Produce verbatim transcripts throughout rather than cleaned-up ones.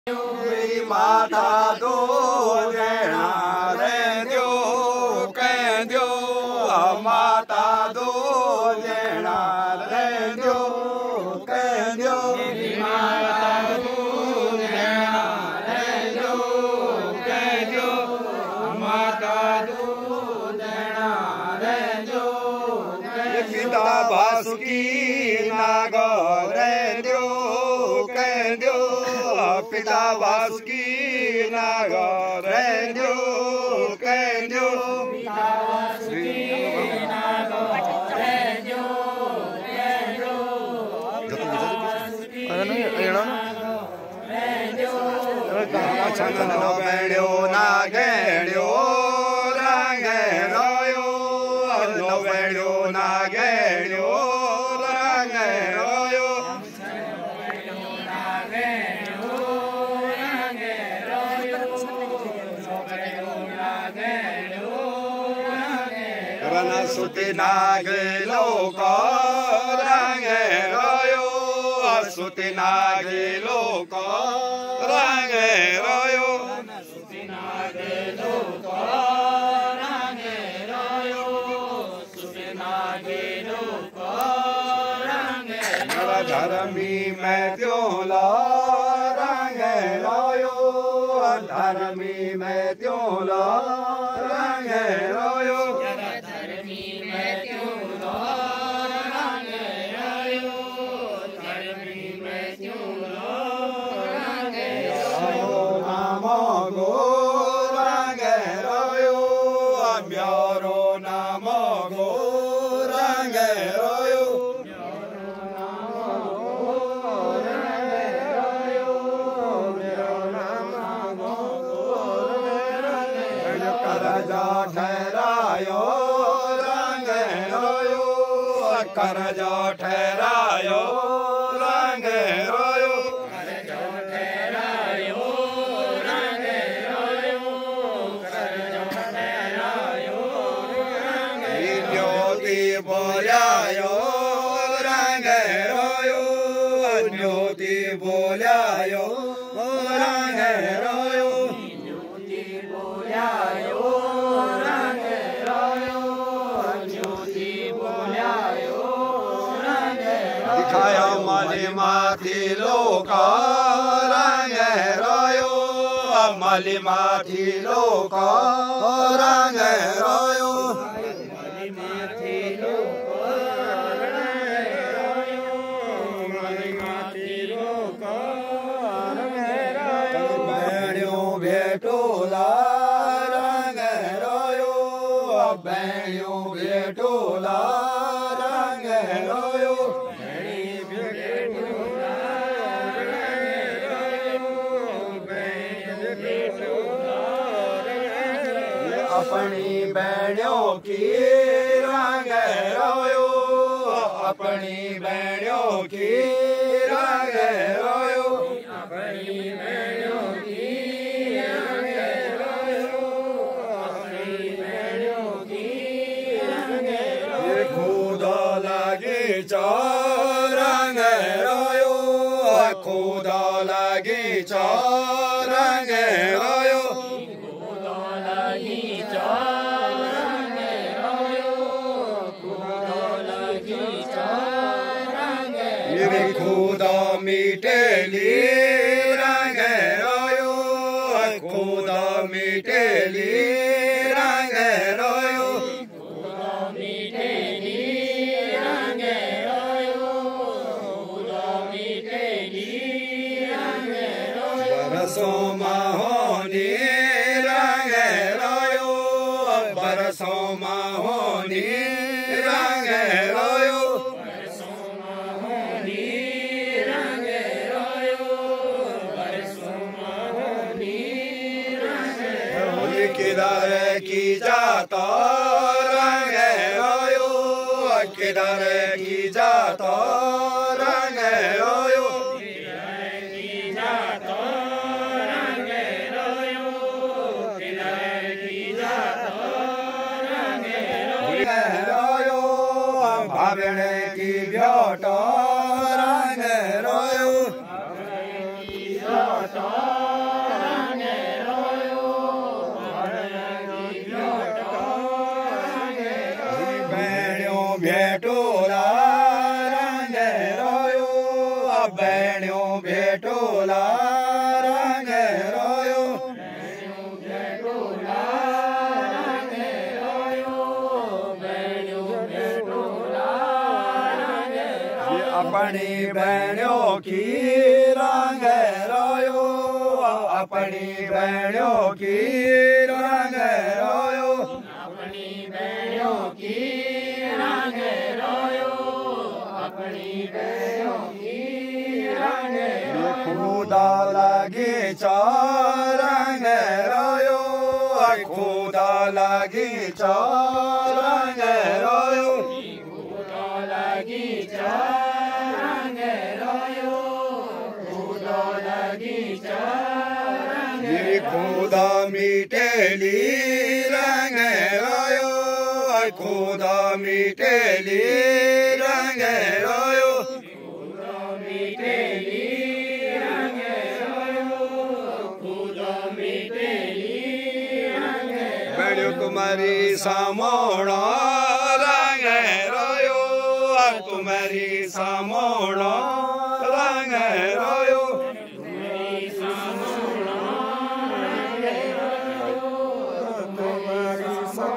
माता दो देना रे दो कह दो माता दो देना रे दो कह दो माता दो देना रे दो कह दो माता दो देना रे दो पिता बासुकी नागो रे दो कह दो पिता बासुकी नागो रे दो कह दो पिता बासुकी नागो रे दो कह दो पिता बासुकी नागो रे दो छंदन नो बेड़ो ना गेड़ो रंग रोयो नो बेड़ो ना गेड़ो रंग रोयो सुति नागे लोको रंग रोयो सुति नागे लोको रंग रोयो सुति नागे लोको रंग रोयो सुति नागे लोको रंग धर्मी मैं त्योला रंग रोयो धर्मी मैं त्योला रंग रोयो कर जो ठहरायो रंग रोयो कर जो ठहरायो रंग रोयो कर जो ठहरायो रंग ज्योति बोलायो रंग रोयो ज्योति बोलायो रंग रोयो ज्योति बोलायो रंग रोयो ज्योति बोलायो दिखायो माली माथी लोका रंग रोयो माली माथी लोका रंग रोयो माली माथी लोका रंग रोयो माली माथी लोका रंग रोयो बैणियों भेटोला रंग रोयो बैणियों भेटोला रंग रोयो अपनी बैणों की रंग रोयो अपनी बैणों की रंग रोयो अपनी बैणों की रंग रोयो अपनी बैणों की रंग रोयो खुदा लगी चो रंग रोयो खुदा लगी चो रंग रोयो खुदा मिटेली रंग रोयो खुदा मिटेली रंग रोयो खुदा मिटेली रंग रोयो खुदा मिटेली रंग रोयो बरसों माहोनी रंग रोयो बरसों माहोनी रंग रोयो किधर की जाता रंग रोयो किधर की जाता रंग रोयो किधर की जाता रंग रोयो किधर की जाता रंग रोयो भावण की ब्योटो रंग रोयो की ब्योटो अपनी बहनों की रंग रोयो अपनी बहनों की रंग रोयो अपनी बहनों की रंग रोयो अपनी बहनों की रंग खुदा लगी रंग रोयो खुदा लगी रंग रोयो खुदा लगी रंग रोयो खुदा लगी रंग खुदा मिटेली रंग रोयो खुदा मिटेली रंग रोयो खुदा मिटेली रंग रोयो खुदा मिटेली रंग बड़ो तुम्हारी सामोणा रंग रोयो तुम्हारी सामोणा रंग रोयो तुम्हारी सामोणा रंग रोयो तुम्हारी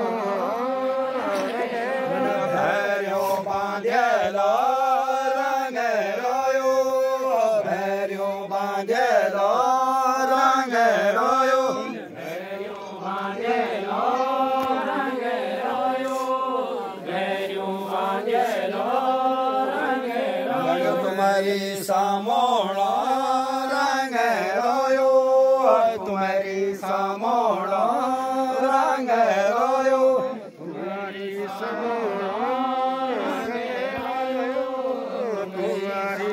सामोणा भैरो बांधेला रंग रोयो भैरो बांधेला रंग रोयो भैरो बांधेला रंग रोयो भैरो बांधेला रंग रोयो तुम्हारी सामोणा रंग रोयो तुम्हारी सामोणा रंग रोयो तुम्हारी सामोणा रंग रोयो तुम्हारी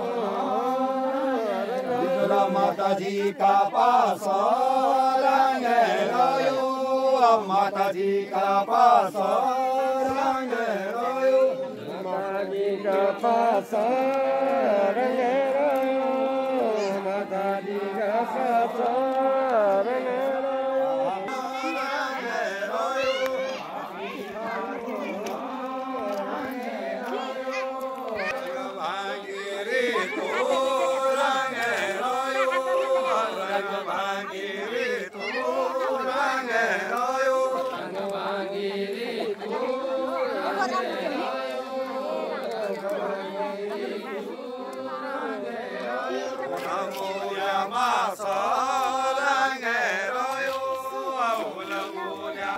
सामोणा माता जी का पास रंग रोयो माता जी का पास रंग रोयो माता जी का पास रंग रोयो माता जी का पास रंग रोयो भागीरे तो रंग रोयो रंग भागीरे तो रंग रोयो रंग भागीरे तो अमोया मासा रंग रोयो अमोया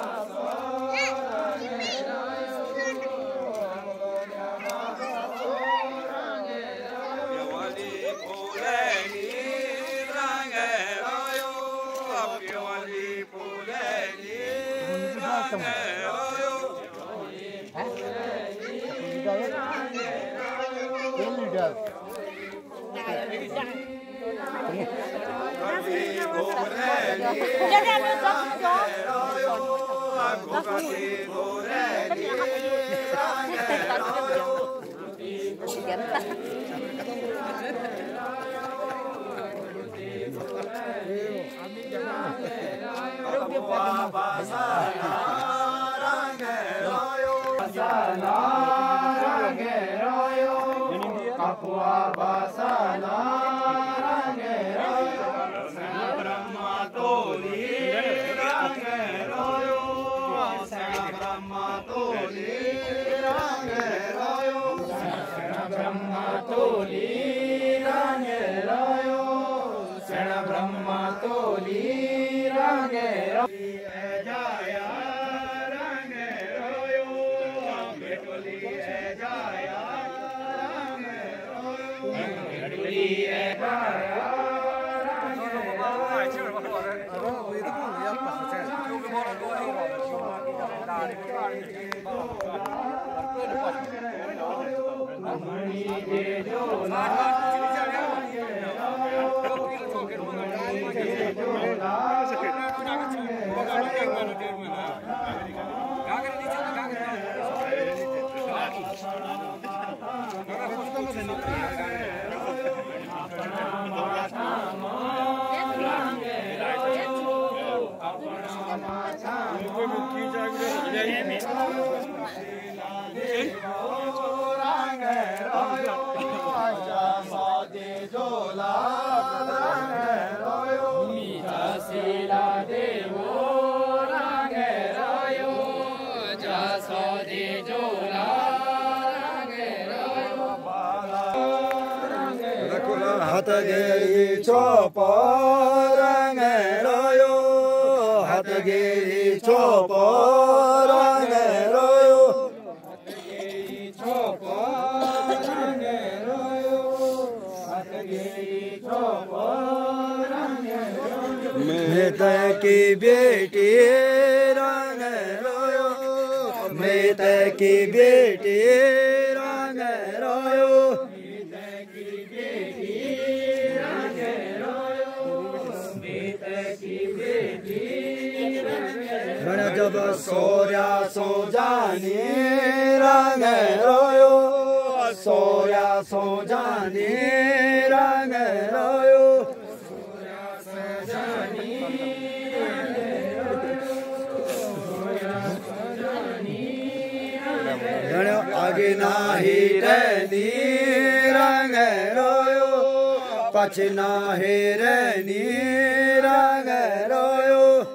हाथ गेरी चोप रंग रोयो हाथ गेरी चोप रंग रोयो हाथ गेरी चोप रंग रोयो हाथ गेरी चोप रंग रोयो मेत की बेटी रंग रोयो मेत की बेटी रंग रोयो जब सोया सो जानी रंग रोयो सोया सो जानी रंग रोयो सोया सो जानी रंग रोयो आगे नाही रहनी रंग रोयो पछ नाही रहनी रंग रोयो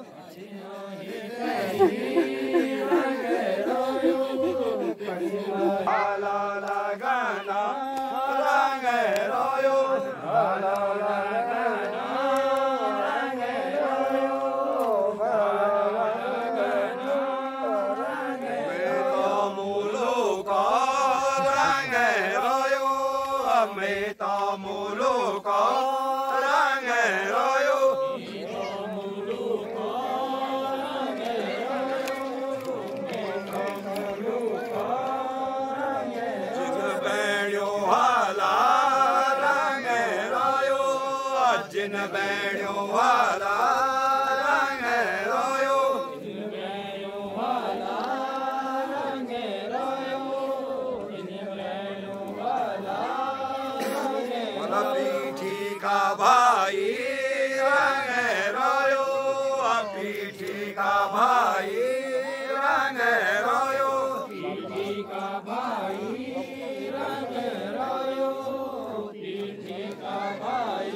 जिन बैठो वाला रंग रोयो जिन बैठो वाला रंग रोयो जिन बैठो वाला रंग पीठी का भाई रंग रोयो पीठी का भाई रंग रोयो पीठी का भाई रंग रोयो पीठी का भाई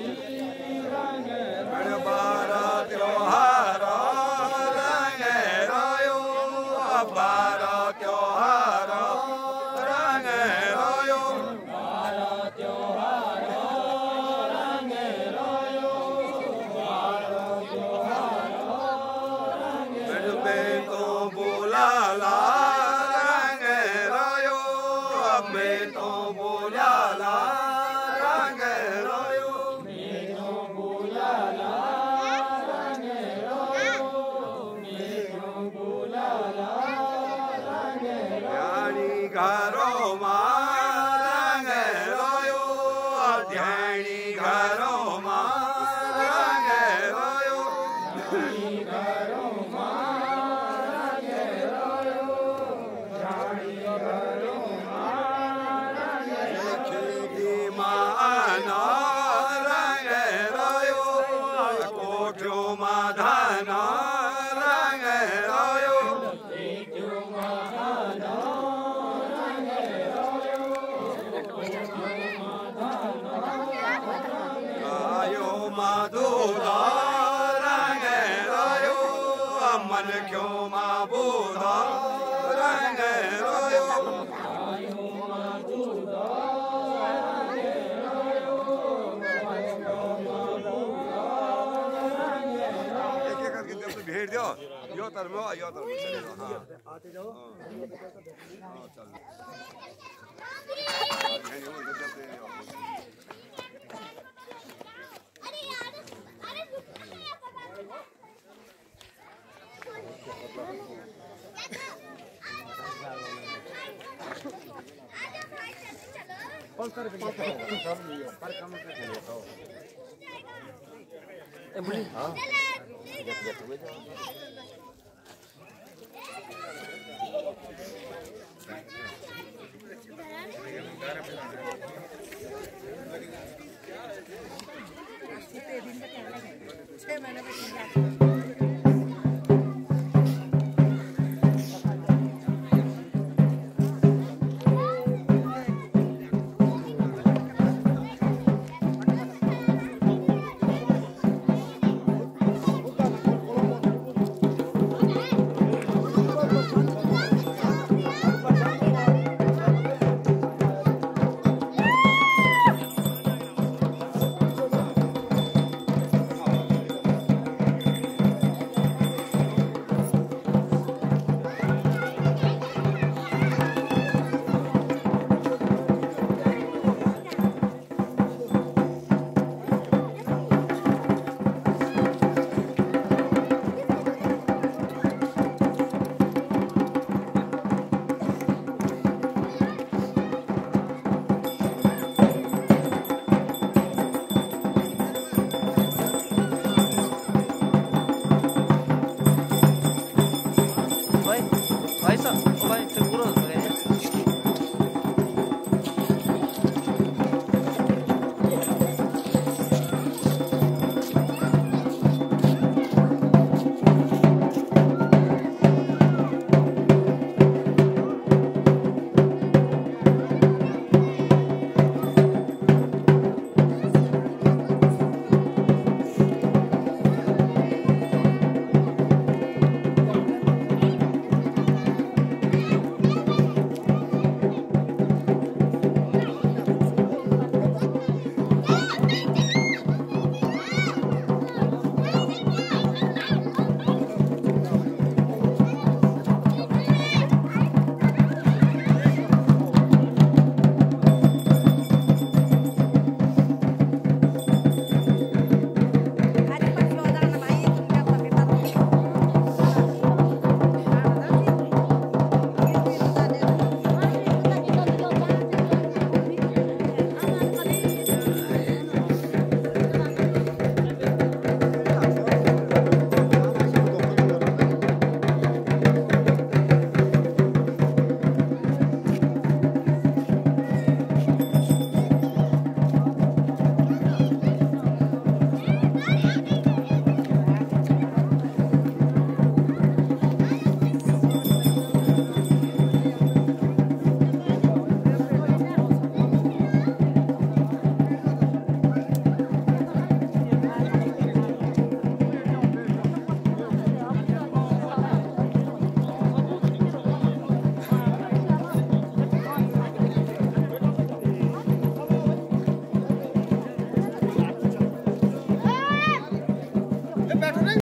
बारा त्योहार रंग रोयो बारा त्योहार रंग रोयो बारा त्योहार रंग रोयो बारा त्योहार रंग पे तो बुलाला रंग रोयो मैं तो बुलाला रंग रोयो मैं तो बुलाला घरो रंग रोयो ध्यानी घरो रंग रोयो घरो रंग रोयो ध्यानी घरो खेती माना रंग रोयो कोठो माधाना रंग रोयो माधुरा रंग रोयो मन क्यों माबूदा रंग रोयो एक एक करके जब भेड़ दो यो तरफ यो तरफ आते जाओ हां चल कौन कर पर काम कर लेता हो ए बोली हां जब जब हुए जाओ छह महीने का